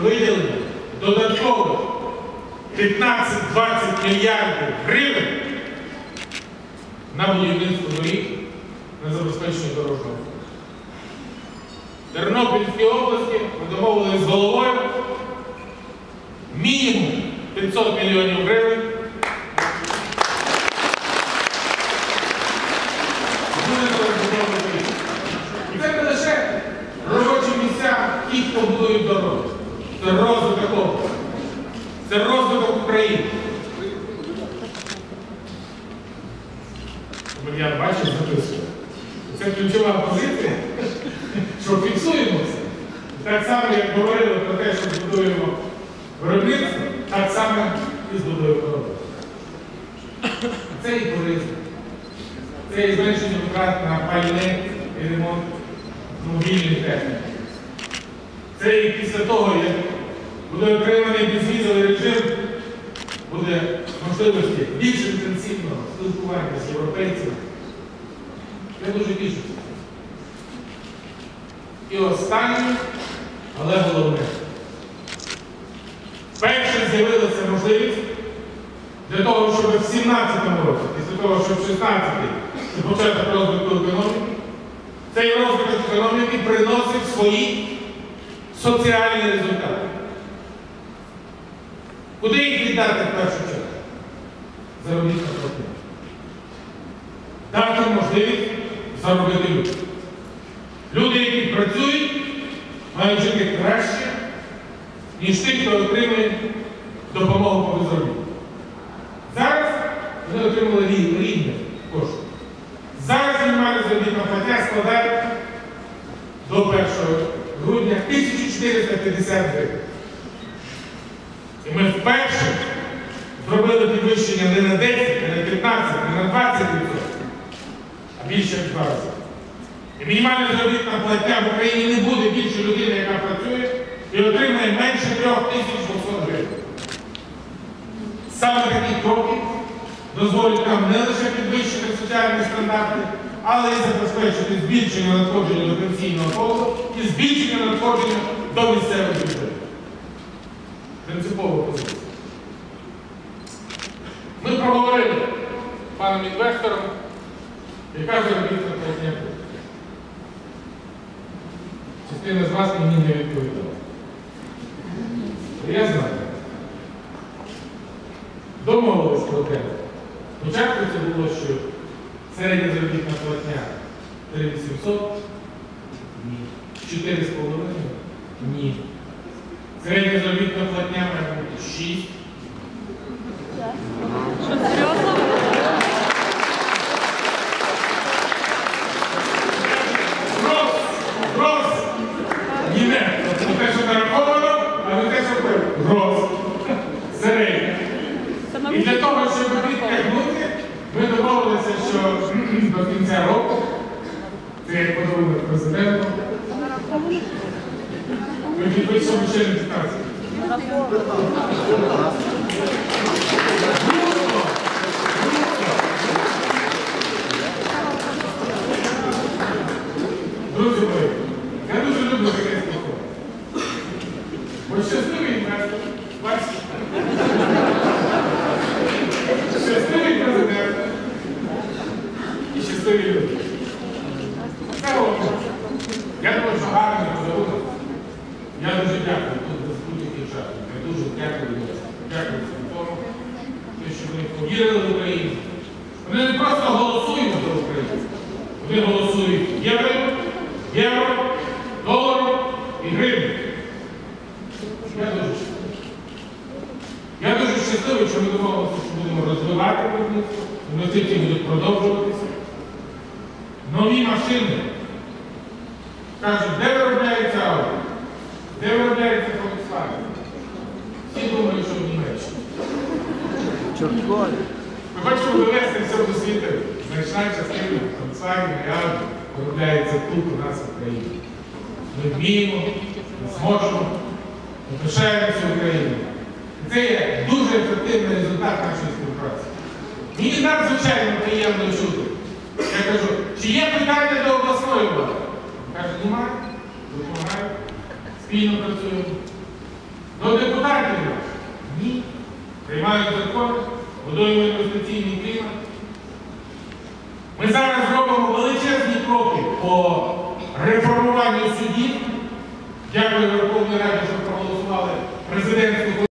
виділення додаткових 15-20 мільярдів гривень на будівництво доріг, на забезпечення дорожнього руху. В Тернопільській області ми домовилися з головою мінімум 500 мільйонів гривень. І це не лише робочі місця ті, хто будують дороги. Це розвиток області. Це розвиток України. Я бачу, записую. Це ключова позиція, що фіксуємо все. Так само, як говорили про те, що збудуємо виробництво, так само і збудуємо дороги. Це і туризм. Це і зменшення витрат на пальне і ремонт мобільної техніки. Це і після того, як буде отриманий безвізовий режим, буде можливості більш інтенсивного спілкування з європейцями. Я дуже тішуся. І останнє, але головне. Перше з'явилася можливість для того, щоб в 17-му році, після того, що в 16-й, це початок розвитку економіки, цей розвиток економіки приносить свої соціальні результати. Куди їх віддати в першу чергу? Заробітна платня. Дати можливість заробити люди. Люди, які працюють, мають жити краще, ніж ті, хто отримує допомогу по безробіттю. Зараз вони отримали рівні кошти. Зараз мінімальна заробітна платня складає до 1 грудня 1450 гривень. І ми вперше зробили підвищення не на 10, не на 15, не на 20%, а більше як 2 рази. І мінімальна заробітна платня в Україні не буде більше людини, яка працює, і отримає менше 3200 гривень. Саме такі кроки дозволять нам не лише підвищити соціальні стандарти, але й забезпечити збільшення надходження до пенсійного фонду і збільшення надходження до місцевих бюджетів. Принципова позиція. Ми проговорили з паном інвестором, яка заробітна платня буде. Частина з вас мені не відповідала. Я знаю. Домовились про те. Спочатку це було, що середня заробітна платня 3800. Ні. 4,5. Ні. Середня заробітна платня має бути 6. Що, серйозно? Гроз! Ні, не. Не те, що нараховано, а не те, що пив. Гроз. Середня. І для того, щоб підтягнути, ми домовилися, що до кінця року, це як подарунок президенту, ми підпишемо ще не 15. Друзі мої, я дуже люблю таке спілкування. Бо щасливий інвестор, бачите? Щасливий президент і щасливі люди. Це головне. Я думаю, що гарний подарунок. Я дуже дякую тут без будь-яких жартів. Я дуже дякую інвесторам. Дякую всім тому, що вони повірили в Україну. Вони не просто голосують за Україну. Вони голосують євро, доларом і гривень. Я дуже щасливий, що ми домовилися, що будемо розвивати виробництво, інвестиції будуть продовжуватися. Нові машини. Кажуть, де виробляється Audi? Де виробляється Volkswagen? Всі думають, що в Німеччині. Ми хочемо довести всьому світу. Значна частина Volkswagen і Audi виробляється тут, у нас в Україні. Ми вміємо, ми зможемо, ми пишаємося Україною. Це є дуже ефективний результат нашої співпраці. Мені надзвичайно приємно чути. Я кажу, чи є питання до обласної влади? Каже, немає, допомагаю, спільно працюємо. приймають закони, будуємо інвестиційний клімат. Ми зараз робимо величезні кроки по реформуванню судів. Дякую Верховній Раді, що проголосували президентську